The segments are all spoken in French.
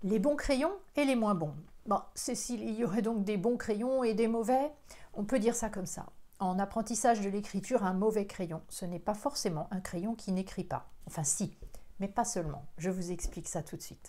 Les bons crayons et les moins bons. Bon, Cécile, il y aurait donc des bons crayons et des mauvais? On peut dire ça comme ça. En apprentissage de l'écriture, un mauvais crayon, ce n'est pas forcément un crayon qui n'écrit pas. Enfin si, mais pas seulement. Je vous explique ça tout de suite.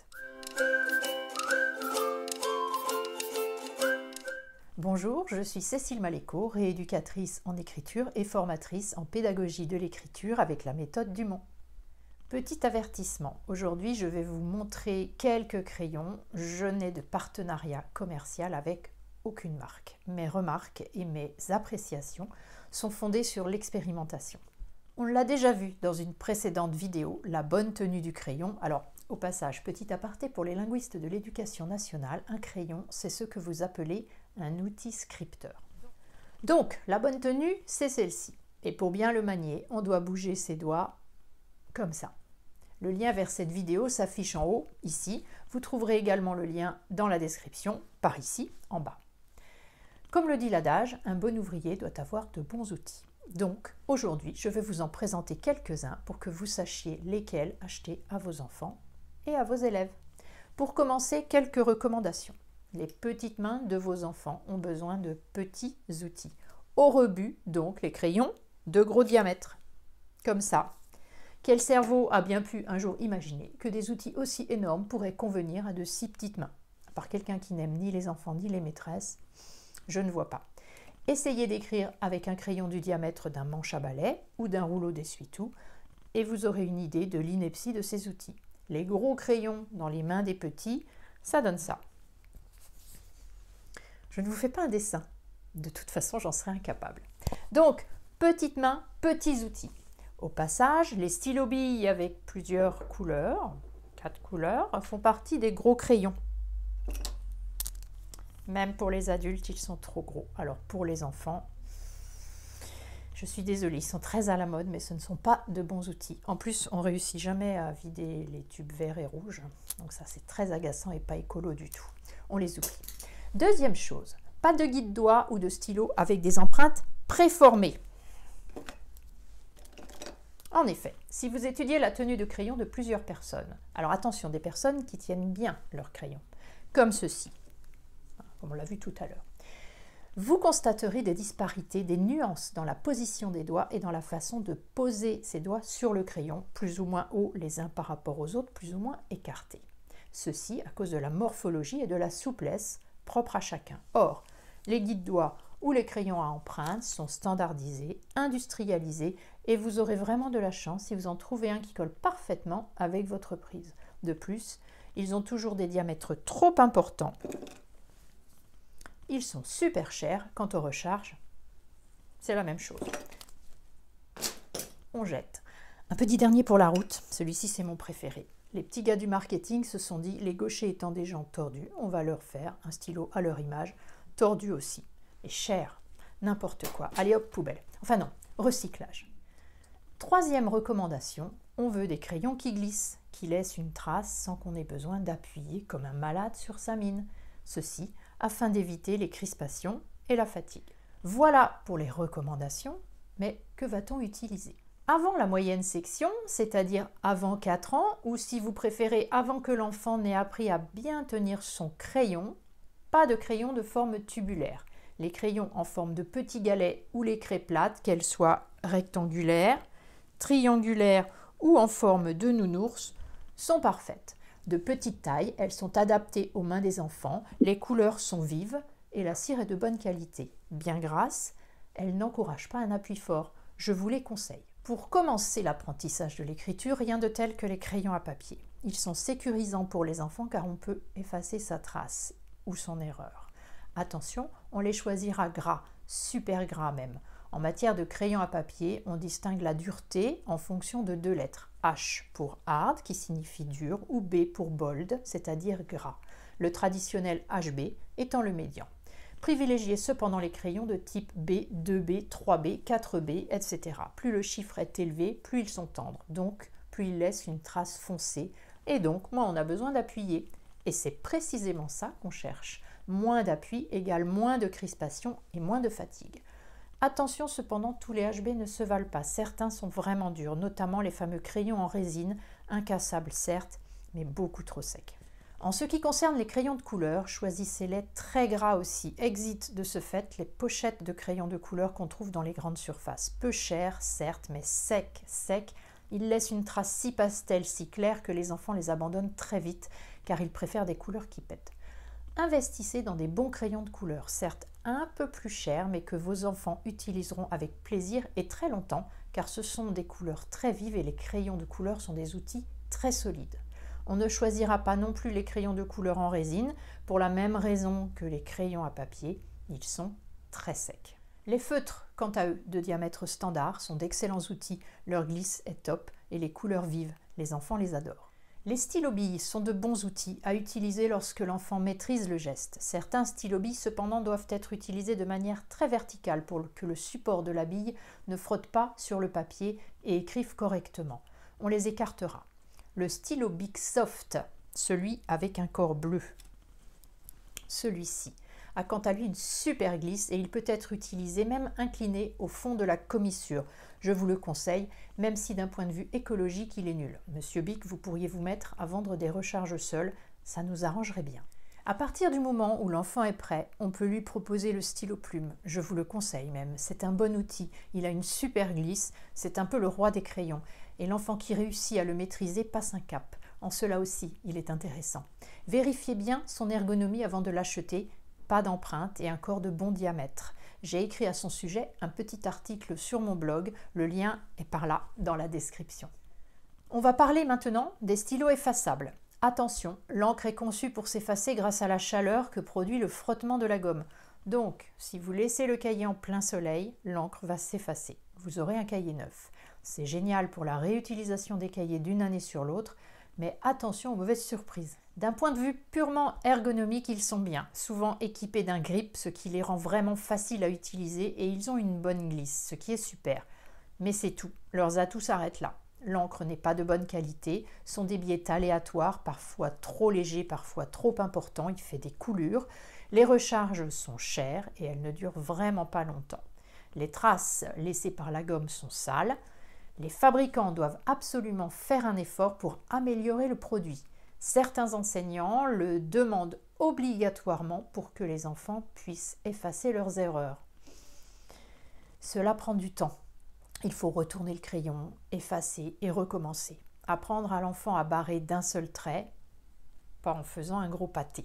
Bonjour, je suis Cécile Maléco, rééducatrice en écriture et formatrice en pédagogie de l'écriture avec la méthode Dumont. Petit avertissement, aujourd'hui je vais vous montrer quelques crayons. Je n'ai de partenariat commercial avec aucune marque. Mes remarques et mes appréciations sont fondées sur l'expérimentation. On l'a déjà vu dans une précédente vidéo, la bonne tenue du crayon. Alors, au passage, petit aparté pour les linguistes de l'éducation nationale, un crayon, c'est ce que vous appelez un outil scripteur. Donc, la bonne tenue, c'est celle-ci. Et pour bien le manier, on doit bouger ses doigts comme ça. Le lien vers cette vidéo s'affiche en haut, ici. Vous trouverez également le lien dans la description, par ici, en bas. Comme le dit l'adage, un bon ouvrier doit avoir de bons outils. Donc, aujourd'hui, je vais vous en présenter quelques-uns pour que vous sachiez lesquels acheter à vos enfants et à vos élèves. Pour commencer, quelques recommandations. Les petites mains de vos enfants ont besoin de petits outils. Au rebut, donc, les crayons de gros diamètre. Comme ça. Quel cerveau a bien pu un jour imaginer que des outils aussi énormes pourraient convenir à de si petites mains? À part quelqu'un qui n'aime ni les enfants ni les maîtresses, je ne vois pas. Essayez d'écrire avec un crayon du diamètre d'un manche à balai ou d'un rouleau d'essuie-tout et vous aurez une idée de l'ineptie de ces outils. Les gros crayons dans les mains des petits, ça donne ça. Je ne vous fais pas un dessin. De toute façon, j'en serais incapable. Donc, petites mains, petits outils. Au passage, les stylos-billes avec plusieurs couleurs, 4 couleurs, font partie des gros crayons. Même pour les adultes, ils sont trop gros. Alors pour les enfants, je suis désolée, ils sont très à la mode, mais ce ne sont pas de bons outils. En plus, on ne réussit jamais à vider les tubes verts et rouges. Donc ça, c'est très agaçant et pas écolo du tout. On les oublie. Deuxième chose, pas de guide-doigt ou de stylo avec des empreintes préformées. En effet, si vous étudiez la tenue de crayon de plusieurs personnes, alors attention, des personnes qui tiennent bien leur crayon, comme ceci, comme on l'a vu tout à l'heure, vous constaterez des disparités, des nuances dans la position des doigts et dans la façon de poser ces doigts sur le crayon, plus ou moins hauts les uns par rapport aux autres, plus ou moins écartés. Ceci à cause de la morphologie et de la souplesse propre à chacun. Or, les guides-doigts ou les crayons à empreintes sont standardisés, industrialisés et vous aurez vraiment de la chance si vous en trouvez un qui colle parfaitement avec votre prise. De plus, ils ont toujours des diamètres trop importants. Ils sont super chers. Quant aux recharges, c'est la même chose. On jette. Un petit dernier pour la route. Celui-ci, c'est mon préféré. Les petits gars du marketing se sont dit, les gauchers étant des gens tordus, on va leur faire un stylo à leur image, tordu aussi. Et cher. N'importe quoi. Allez hop, poubelle. Enfin non, recyclage. Troisième recommandation, on veut des crayons qui glissent, qui laissent une trace sans qu'on ait besoin d'appuyer comme un malade sur sa mine. Ceci afin d'éviter les crispations et la fatigue. Voilà pour les recommandations, mais que va-t-on utiliser? Avant la moyenne section, c'est-à-dire avant 4 ans, ou si vous préférez avant que l'enfant n'ait appris à bien tenir son crayon, pas de crayon de forme tubulaire. Les crayons en forme de petits galets ou les craies plates, qu'elles soient rectangulaires, triangulaires ou en forme de nounours, sont parfaites. De petite taille, elles sont adaptées aux mains des enfants, les couleurs sont vives et la cire est de bonne qualité. Bien grasse, elles n'encouragent pas un appui fort. Je vous les conseille. Pour commencer l'apprentissage de l'écriture, rien de tel que les crayons à papier. Ils sont sécurisants pour les enfants car on peut effacer sa trace ou son erreur. Attention, on les choisira gras, super gras même. En matière de crayon à papier, on distingue la dureté en fonction de 2 lettres. H pour hard, qui signifie dur, ou B pour bold, c'est-à-dire gras. Le traditionnel HB étant le médian. Privilégiez cependant les crayons de type B, 2B, 3B, 4B, etc. Plus le chiffre est élevé, plus ils sont tendres, donc plus ils laissent une trace foncée, et donc moins on a besoin d'appuyer. Et c'est précisément ça qu'on cherche. Moins d'appui égale moins de crispation et moins de fatigue. Attention cependant, tous les HB ne se valent pas. Certains sont vraiment durs, notamment les fameux crayons en résine, incassables certes, mais beaucoup trop secs. En ce qui concerne les crayons de couleur, choisissez-les très gras aussi. Exit de ce fait les pochettes de crayons de couleur qu'on trouve dans les grandes surfaces. Peu cher, certes, mais sec. Ils laissent une trace si pastel, si claire que les enfants les abandonnent très vite car ils préfèrent des couleurs qui pètent. Investissez dans des bons crayons de couleur, certes un peu plus chers, mais que vos enfants utiliseront avec plaisir et très longtemps, car ce sont des couleurs très vives et les crayons de couleur sont des outils très solides. On ne choisira pas non plus les crayons de couleur en résine, pour la même raison que les crayons à papier, ils sont très secs. Les feutres, quant à eux, de diamètre standard, sont d'excellents outils, leur glisse est top et les couleurs vives, les enfants les adorent. Les stylo-billes sont de bons outils à utiliser lorsque l'enfant maîtrise le geste. Certains stylo-billes cependant doivent être utilisés de manière très verticale pour que le support de la bille ne frotte pas sur le papier et écrive correctement. On les écartera. Le stylo Bic Soft, celui avec un corps bleu, celui-ci, a quant à lui une super glisse et il peut être utilisé même incliné au fond de la commissure. Je vous le conseille, même si d'un point de vue écologique il est nul. Monsieur Bic, vous pourriez vous mettre à vendre des recharges seuls, ça nous arrangerait bien. À partir du moment où l'enfant est prêt, on peut lui proposer le stylo plume. Je vous le conseille même, c'est un bon outil, il a une super glisse, c'est un peu le roi des crayons. Et l'enfant qui réussit à le maîtriser passe un cap. En cela aussi, il est intéressant. Vérifiez bien son ergonomie avant de l'acheter, pas d'empreinte et un corps de bon diamètre. J'ai écrit à son sujet un petit article sur mon blog, le lien est par là dans la description. On va parler maintenant des stylos effaçables. Attention, l'encre est conçue pour s'effacer grâce à la chaleur que produit le frottement de la gomme. Donc, si vous laissez le cahier en plein soleil, l'encre va s'effacer. Vous aurez un cahier neuf. C'est génial pour la réutilisation des cahiers d'une année sur l'autre, mais attention aux mauvaises surprises. D'un point de vue purement ergonomique, ils sont bien, souvent équipés d'un grip, ce qui les rend vraiment faciles à utiliser et ils ont une bonne glisse, ce qui est super. Mais c'est tout, leurs atouts s'arrêtent là. L'encre n'est pas de bonne qualité, son débit est aléatoire, parfois trop léger, parfois trop important, il fait des coulures. Les recharges sont chères et elles ne durent vraiment pas longtemps. Les traces laissées par la gomme sont sales. Les fabricants doivent absolument faire un effort pour améliorer le produit. Certains enseignants le demandent obligatoirement pour que les enfants puissent effacer leurs erreurs. Cela prend du temps. Il faut retourner le crayon, effacer et recommencer. Apprendre à l'enfant à barrer d'un seul trait, pas en faisant un gros pâté,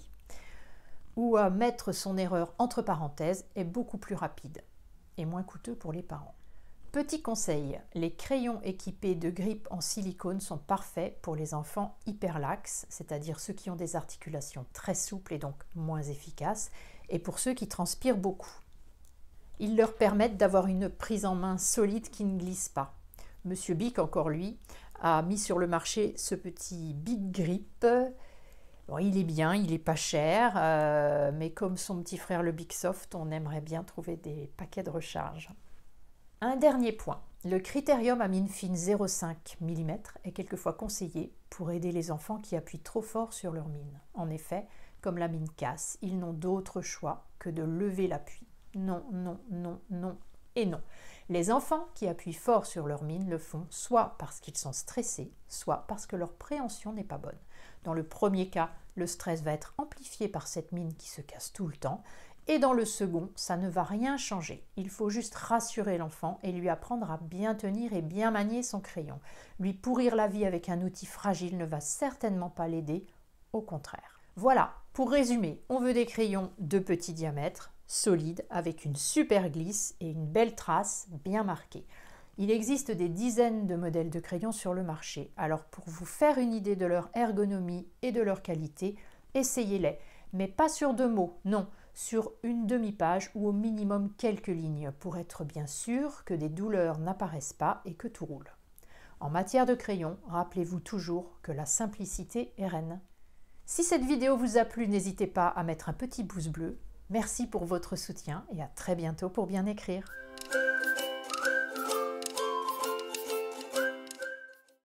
ou à mettre son erreur entre parenthèses est beaucoup plus rapide et moins coûteux pour les parents. Petit conseil, les crayons équipés de grippes en silicone sont parfaits pour les enfants hyperlaxes, c'est-à-dire ceux qui ont des articulations très souples et donc moins efficaces, et pour ceux qui transpirent beaucoup. Ils leur permettent d'avoir une prise en main solide qui ne glisse pas. Monsieur Bic, encore lui, a mis sur le marché ce petit Bic Grip. Bon, il est bien, il n'est pas cher, mais comme son petit frère le Bic Soft, on aimerait bien trouver des paquets de recharge. Un dernier point, le critérium à mine fine 0,5 mm est quelquefois conseillé pour aider les enfants qui appuient trop fort sur leur mine. En effet, comme la mine casse, ils n'ont d'autre choix que de lever l'appui. Non, non, non, non et non. Les enfants qui appuient fort sur leur mine le font soit parce qu'ils sont stressés, soit parce que leur préhension n'est pas bonne. Dans le premier cas, le stress va être amplifié par cette mine qui se casse tout le temps. Et dans le second, ça ne va rien changer. Il faut juste rassurer l'enfant et lui apprendre à bien tenir et bien manier son crayon. Lui pourrir la vie avec un outil fragile ne va certainement pas l'aider, au contraire. Voilà, pour résumer, on veut des crayons de petit diamètre, solides, avec une super glisse et une belle trace bien marquée. Il existe des dizaines de modèles de crayons sur le marché. Alors pour vous faire une idée de leur ergonomie et de leur qualité, essayez-les. Mais pas sur 2 mots, non, sur une demi-page ou au minimum quelques lignes pour être bien sûr que des douleurs n'apparaissent pas et que tout roule. En matière de crayon, rappelez-vous toujours que la simplicité est reine. Si cette vidéo vous a plu, n'hésitez pas à mettre un petit pouce bleu. Merci pour votre soutien et à très bientôt pour bien écrire.